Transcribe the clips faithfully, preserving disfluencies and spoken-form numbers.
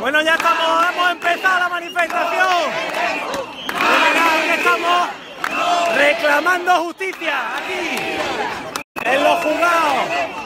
Bueno, ya estamos, hemos empezado la manifestación. Aquí estamos reclamando justicia, aquí, en los juzgados.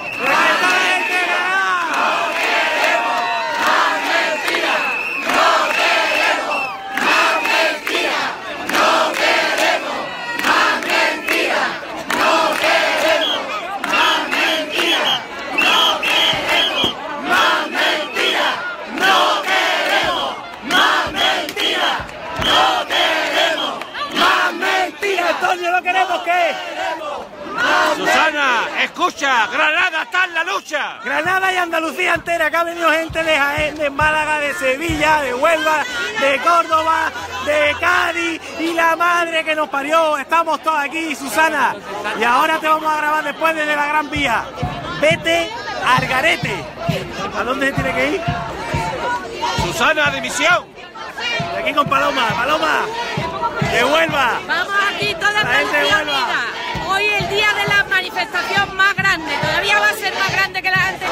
Antonio, no queremos que... Susana, escucha, Granada está en la lucha. Granada y Andalucía entera, que ha venido gente de Jaén, de Málaga, de Sevilla, de Huelva, de Córdoba, de Cádiz y la madre que nos parió. Estamos todos aquí, Susana. Y ahora te vamos a grabar después desde la Gran Vía. Vete al garete. ¿A dónde se tiene que ir? Susana, dimisión. De aquí con Paloma, Paloma. De Huelva. Vamos aquí toda Andalucía unida. Hoy el día de la manifestación más grande. Todavía va a ser más grande que la anterior.